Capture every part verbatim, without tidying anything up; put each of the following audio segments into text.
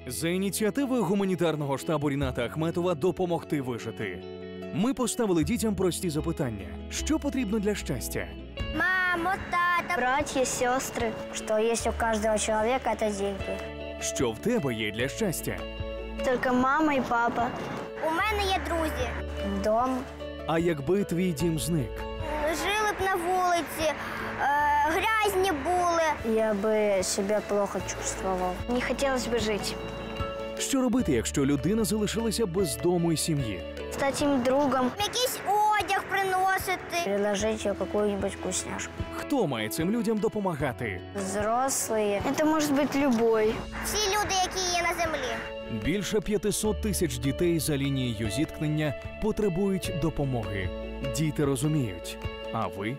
За ініціативою гуманітарного штабу Ріната Ахметова «Допомогти вижити». Ми поставили дітям прості запитання. Що потрібно для щастя? Мамо, тата, братья, сестры. Что есть у каждого человека, это деньги. Що в тебе є для щастя? Только мама и папа. У мене є друзі. Дом. А якби твій дім зник? Жили б на вулиці, е, грязні були. Я би себе плохо чувствував. Не хотілося б жити. Що робити, якщо людина залишилася без дому і сім'ї? Стати їм другом. Якийсь одяг приносити. Приложити яку-небудь вкусняшку. Хто має цим людям допомагати? Взрослі. Це може бути любой. Всі люди, які є на землі. Більше п'ятисот тисяч дітей за лінією зіткнення потребують допомоги. Діти розуміють. А ви?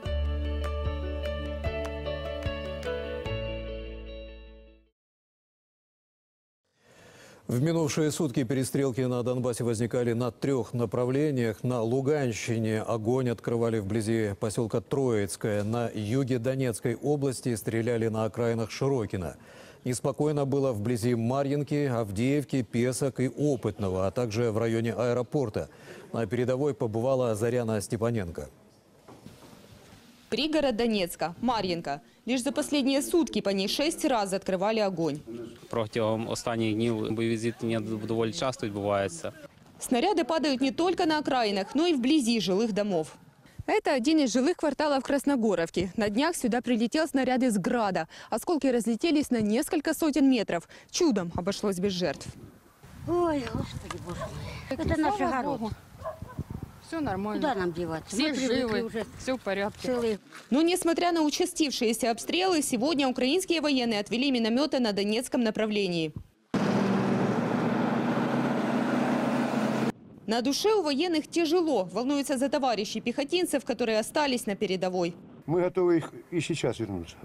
В минувшие сутки перестрелки на Донбассе возникали на трех направлениях. На Луганщине огонь открывали вблизи поселка Троицкое. На юге Донецкой области стреляли на окраинах Широкино. Неспокойно было вблизи Марьинки, Авдеевки, Песок и Опытного, а также в районе аэропорта. На передовой побывала Заряна Степаненко. Пригород Донецка, Мар'їнка. Лишь за последние сутки по ней шесть раз открывали огонь. Протягом останніх днів бойові зіткнення доволі часто відбуваються. Снаряды падают не только на окраинах, но и вблизи жилых домов. Это один из жилых кварталов Красногоровки. На днях сюда прилетел снаряд из «Града». Осколки разлетелись на несколько сотен метров. Чудом обошлось без жертв. Ой, Господи, Боже мой. Это наш огород. Все нормально. Куда нам деваться? Все Мы привыкли живы, уже все в порядке. целые. Но несмотря на участившиеся обстрелы, сегодня украинские военные отвели минометы на Донецком направлении. На душе у военных тяжело. Волнуются за товарищей пехотинцев, которые остались на передовой. Мы готовы их и сейчас вернуться,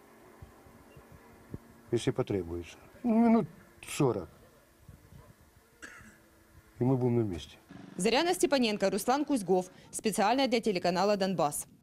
если потребуется. Ну, минут сорок. И мы будем на месте. Заряна Степаненко, Руслан Кузьгов. Специально для телеканала «Донбасс».